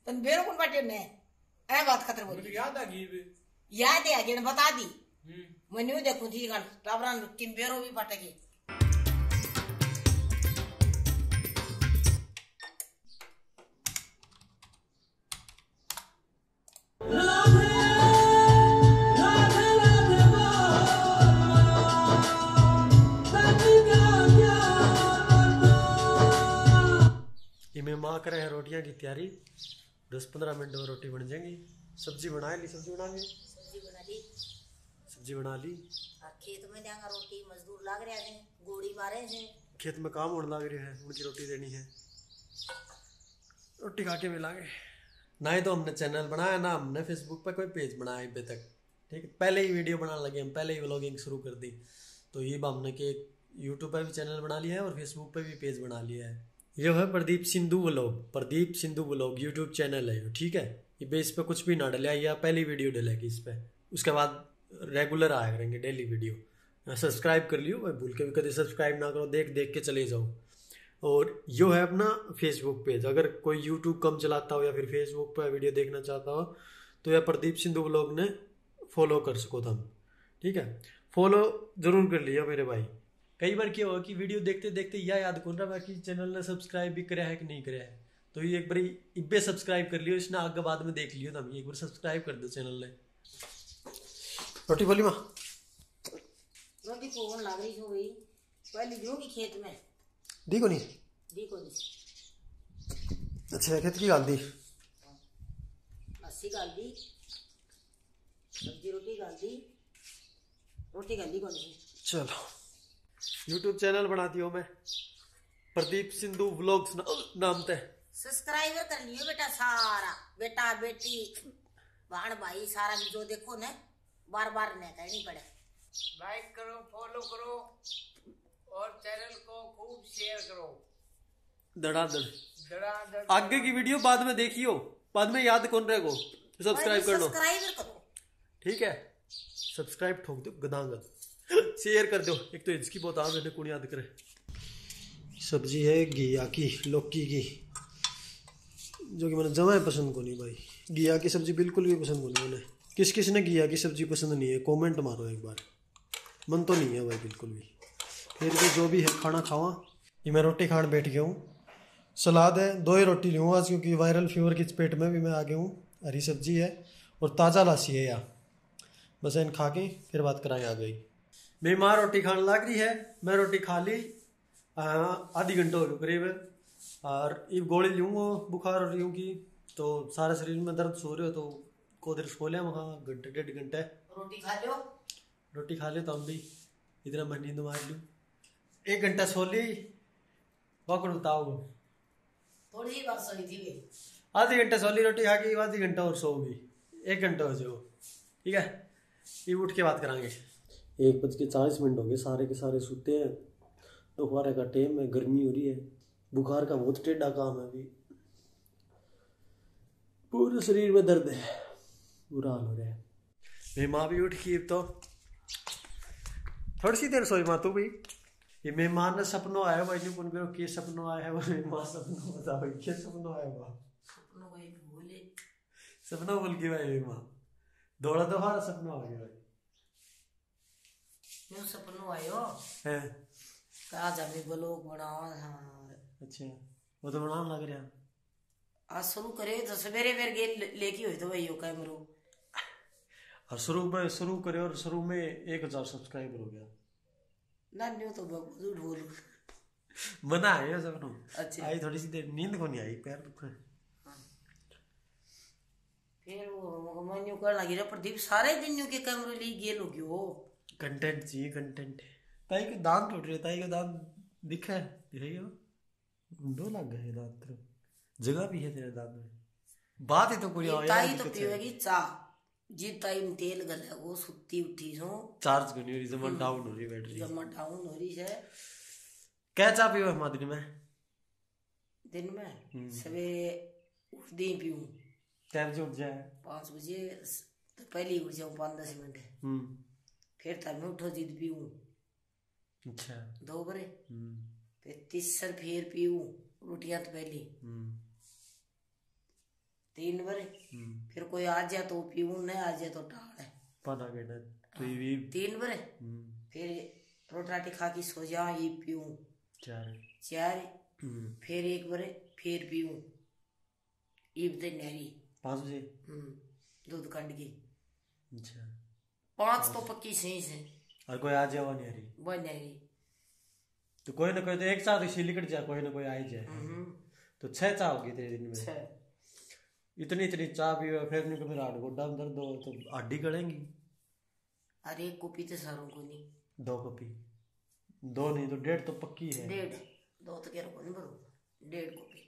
तन बेरो कौन बाटे ने ए बात खतर बोल मुझे याद आ गई याद है आगे ने बता दी मैंने देखो थी गान टाबरान टीम बेरो भी बाटे की इमें माँ करे है रोटियां की तैयारी 10-15 मिनट में रोटी बन जाएंगी। सब्जी बना ली सब्जी बना ली खेत में देंगा रोटी मजदूर लाग रहे हैं गोड़ी मारे हैं खेत में काम होने लग रही है उनकी रोटी देनी है रोटी खा के मिलांगे। ना ही तो हमने चैनल बनाया ना हमने फेसबुक पे कोई पेज बनाया अभी तक। ठीक है पहले ही वीडियो बनाने लगे हम पहले ही व्लॉगिंग शुरू कर दी तो ये हमने के यूट्यूब पे भी चैनल बना लिया है और फेसबुक पे भी पेज बना लिया है। ये है Pradeep Sindhu vlog YouTube channel है। ठीक है ये बेस पे कुछ भी ना डलिया या पहली वीडियो डलेगी इस पे उसके बाद रेगुलर आया करेंगे डेली वीडियो। सब्सक्राइब कर लियो भाई भूल के भी कभी सब्सक्राइब ना करो देख देख के चले जाओ। और यो है अपना फेसबुक पेज अगर कोई यूट्यूब कम चलाता हो या फिर फेसबुक पर वीडियो देखना चाहता हो तो यह प्रदीप सिंधु व्लॉग ने फॉलो कर सको तुम। ठीक है फॉलो जरूर कर लिया मेरे भाई। कई बार क्या होगा कि वीडियो देखते देखते यह याद कर रहा है कि चैनल ने सब्सक्राइब भी कराया है कि नहीं कराया है तो ये एक बार इब्बे सब्सक्राइब कर लियो इसने आगे बाद में देख लियो तुम एक बार सब्सक्राइब कर दो चैनल ने। रोटी बोली माँ रोटी कोवन लाग रही हो गई पहले जोगी खेत में दी को नहीं अच्छा खेत की गाल दी लस्सी गाल दी सब्जी रोटी गाल दी कौन सी चलो यूट्यूब चैनल बनाती हूँ मैं प्रदीप सिंधु व्लॉग्स नाम से सब्सक्राइबर कर लियो बेटा सारा बेटा बेटी बहन भाई सारा जो देखो ने बार बार ने कहनी पड़े लाइक करो फॉलो करो और चैनल को खूब शेयर करो धड़ाधड़ आगे की वीडियो बाद में देखियो बाद में याद कौन रहेगो सब्सक्राइब कर लो ठीक है सब्सक्राइब ठोक दो गदांगद शेयर कर दो एक तो इसकी बहुत आम है कौन याद करे। सब्जी है घिया की लौकी की जो कि मैंने जमा पसंद को नहीं भाई घिया की सब्जी बिल्कुल भी पसंद को नहीं। मैंने किस किस ने घिया की सब्जी पसंद नहीं है कमेंट मारो एक बार मन तो नहीं है भाई बिल्कुल भी। फिर भी जो भी है खाना खावा। ये मैं रोटी खाने बैठ गया हूँ सलाद है 2 ही रोटी लूँ आज क्योंकि वायरल फीवर की चपेट में भी मैं आ गया हूँ। हरी सब्जी है और ताज़ा लासी है यार बस इन खा के फिर बात कराएं आ गई। मेरी माँ रोटी खाने लग रही है मैं रोटी खा ली आधी घंटा हो गया करीब और ये गोली लूँगा बुखार हो रही हूँ की तो सारे शरीर में दर्द सो रहे हो तो को देर सो लिया वहाँ घंटे 1.5 घंटे रोटी खा लो तो हम भी इतना मैं नींद मार लूँ 1 घंटा सो ली पकड़ बताओ थोड़ी ही बार सोई थी आधी घंटा सो ली रोटी खा के आधी घंटा और सोगी 1 घंटा हो जाओ ठीक है ये उठ के बात करांगे। 1:40 हो गए सारे के सारे सोते हैं दोपहर का टाइम है गर्मी हो रही है बुखार का बहुत टेढ़ा काम है अभी पूरे शरीर में दर्द है बुरा हाल हो रहा है। मेरी माँ भी उठ गई तो थोड़ी सी देर सोई माँ तू भी ये मेरी माँ ने सपनों आया भाई नहीं कौन करो क्या सपनों आया है वो मेरी माँ सपनों बता भाई क्या सपनों आया हुआ सपना बोल के भाई मेरी माँ दौड़ा तो हमारा सपना आ गया भाई यूं सपनों आयो है कहा जावे ब्लॉग बनाओ। अच्छा वो तो बनाने लग रहा आज शुरू करे तो सवेरे वेर गेल लेके हुई तो भाई यो कैमरो और शुरू करे और शुरू में 1000 सब्सक्राइबर हो गया ना न्यू तो झूठ बोलू मना है सपनों। अच्छा आई थोड़ी सी देर नींद को नहीं आई पैर दुखे फिर वो मैं न्यू कर लगी रे प्रदीप सारे दिन न्यू के कैमरे ली गेल हो गयो कंटेंट चाहिए कंटेंट ताई के दांत टूट रहे ताई के दांत दिखा है दिखाइए ढूंढो लग गए दांत जगह भी है तेरे दांत में बात है तो पूरी ताई तो पिएगी चाह जी ताई में तेल गले वो सुत्ती उठी सो चार्ज करनी हो रही जमा डाउन हो रही बैटरी जमा डाउन हो रही है क्या चाह पियो हमारे दिन में सवेरे उठते ही पीऊं टाइम से उठ जाए 5 बजे तो पहले उठ जाऊं 5-10 मिनट फिर तब मैं उठो जीत पीऊं अच्छा 2 बजे फिर तीसर फिर पीऊं रोटियां तो पहली 3 बरे फिर कोई आ जाए तो पीऊं, नहीं आ जाए तो टाल है पाना के ना तो ये 3 बरे फिर रोटी राटी खा के सो जाऊं, ये पीऊं 4 फिर 1 बरे फिर पीऊं, ये बते नहरी 5 बजे दूध काट के। अच्छा 5 तो पक्की सही से और कोई आ जाए वो नहरी वो नहरी तो कोई ना कोई तो एक साथ इसी निकट जाए, कोई ना कोई आ ही जाए। तो 6 चाय होगी तेरे दिन में? 6 इतनी चाय पीवे फिर नहीं तो फिर हाथ गोड्डा में दर्द हो तो हड्डी गड़ेंगी। अरे 1 कॉपी तो सारों को नहीं, 2 कॉपी 2 नहीं तो 1.5 तो पक्की है। 1.5 2 तो कह रहा नहीं बरो 1.5 कॉपी।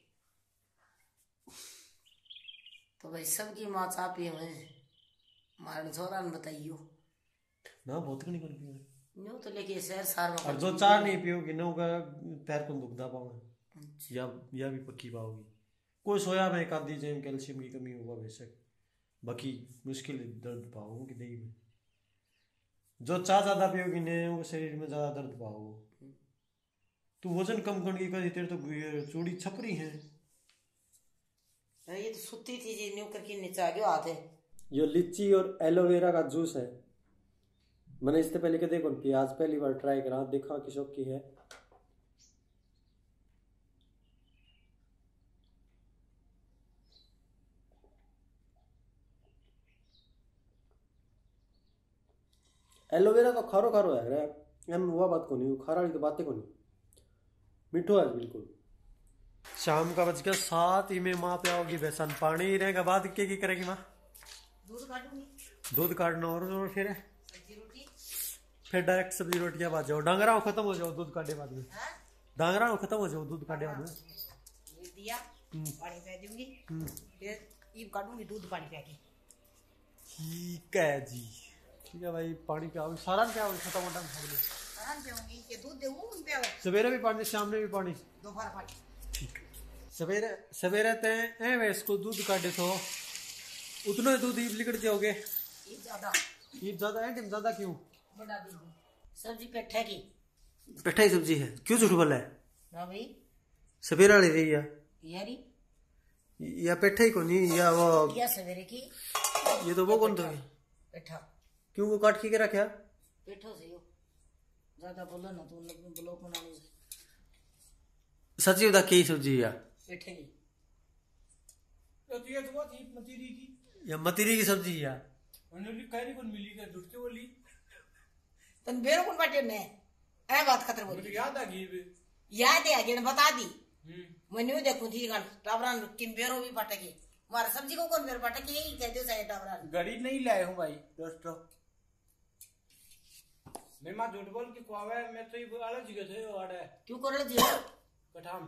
तो भाई सबकी माँ चाह पिए हुए मारने छोरा ने बताइयो ना बहुत नहीं कर पियो न्यू तो लेके शहर सार में और जो चाय नहीं पियोगी ना होगा पैर को दुखदा पाओगे या भी पक्की पाओगी। कोई सोया में एक आधी जेम कैल्शियम की कमी होगा बेशक, बाकी मुश्किल दर्द पाओगे नहीं में। जो चाय ज्यादा पियोगी नहीं वो शरीर में ज्यादा दर्द पाओगे। तू वजन कम करने की तेरे तो चूड़ी छपरी है। ये तो सुती थी जी न्यू करके नीचे आ गया हाथ है। ये लीची और एलोवेरा का जूस है। मैंने इससे पहले के देखो प्याज पहली बार ट्राई करा, देखा कि शौक की है। एलोवेरा तो खारो खारो है रे, एम हुआ बात को नहीं, खारा वाली तो बातें को नहीं, मिठो है बिल्कुल। शाम का बज गया 7 ही में माँ पे आओगी बेसन पानी ही रहेगा। बाद की करेगी माँ? दूध काटूंगी, दूध काटना और फिर सब्जी रोटी, फिर डायरेक्ट सब्जी रोटियां बात जाओ, डांगरा खत्म हो जाओ दूध काटे बाद में। डांगरा खत्म हो जाओ दूध काटे बाद में। ये दिया पानी पी दूंगी, फिर ये काटूंगी दूध पानी पी के। ठीक है जी, ठीक है भाई। पानी पियाओगे सारा क्या खत्म होता है? आराम से होंगी ये दूध देऊं पियाओ, सवेरे भी पानी शाम में भी पानी, दोपहर पानी। ठीक सवेरे सवेरे ते ए वे इसको दूध काटे तो उतना दूध ही निकट जाओगे। ये ज्यादा है टिम ज्यादा क्यों? बड़ा दूध सब्जी पेठे की, पेठा ही सब्जी है क्यों झूठ बोला है? ना भाई सवेरे वाली रही है यारी या पेठा ही को नहीं या वो या सवेरे की, ये तो वो कौन था पेठा क्यों वो काट के रखा? पेठो से हो ज्यादा बोलो ना तो ब्लॉक बनाने से। सच्ची बता की सब्जी है पेठे की ये तो वो थी मतीरी की या मतीरी की सब्जी है? उन्होंने कहरी कौन मिली का झुटके बोली तन बेरो कौन बाटे ने ए बात खतर बोली मुझे याद आ गई, याद है आगे ने बता दी मनु देखो थी गन टाबरान किम बेरो भी बाटे की मार सब्जी को कौन बेरो बाटे की यही कह दो सारे टाबरान गड़ी नहीं लाए हूं भाई दोस्तों। मैं मां झूठ बोल के कुआवा है, मैं तो ये अलग जगह थे और है क्यों कर रहे जी कठाम।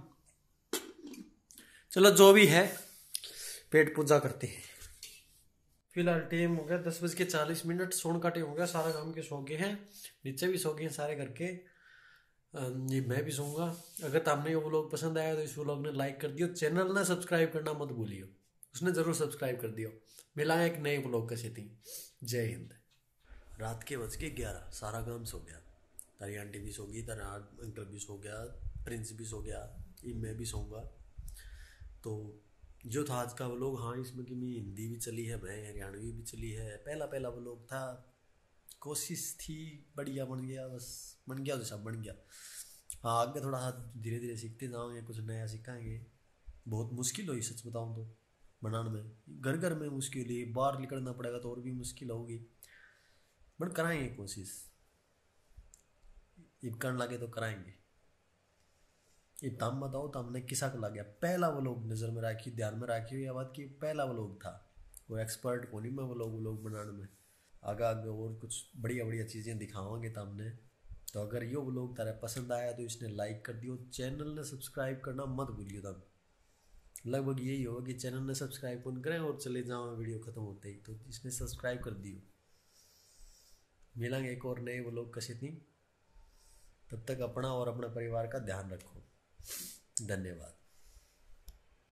चलो जो भी है पेट पूजा करते हैं। फिलहाल टाइम हो गया 10:40 सोने का टाइम हो गया, सारा काम के सो गए हैं, नीचे भी सो गए हैं सारे करके, ये मैं भी सोऊंगा। अगर आपने वो व्लॉग पसंद आया तो इस व्लॉग ने लाइक कर दियो, चैनल ने सब्सक्राइब करना मत भूलियो, उसने जरूर सब्सक्राइब कर दियो। मिला एक नए व्लॉग का सेटिंग। जय हिंद। रात के बज के 11, सारा काम सो गया, तारी आंटी भी सो गई, तारा अंकल भी सो गया, प्रिंस भी सो गया, मैं भी सोऊंगा। तो जो था आज का व्लॉग, हाँ इसमें कि मैं हिंदी भी चली है, मैं हरियाणवी भी चली है, पहला व्लॉग था, कोशिश थी, बढ़िया बन गया, बस बन गया तो सब बन गया। हाँ आगे थोड़ा धीरे धीरे सीखते जाओगे, कुछ नया सीखेंगे। बहुत मुश्किल हुई सच बताऊँ तो बनाने में, घर में मुश्किल हुई, बाहर निकलना पड़ेगा तो और भी मुश्किल होगी, बट कराएंगे कोशिश, ये करने लगे तो कराएंगे। ये तम बताओ तो हमने किसा को लग गया, पहला व्लॉग नज़र में रखी, ध्यान में रखी हुई बात की पहला व्लॉग था, वो एक्सपर्ट को नहीं मैं व्लॉग बनाने में। आगे और कुछ बढ़िया चीज़ें दिखावांगे तो हमने। तो अगर ये व्लॉग तारा पसंद आया तो इसने लाइक कर दियो, चैनल ने सब्सक्राइब करना मत भूलियो। तब लगभग यही होगा कि चैनल ने सब्सक्राइब कौन करें और चले जाओ वीडियो ख़त्म होते ही, तो इसने सब्सक्राइब कर दियो। मिलेंगे एक और नए व्लॉग का सेटिंग, तब तक अपना और अपने परिवार का ध्यान रखो। धन्यवाद।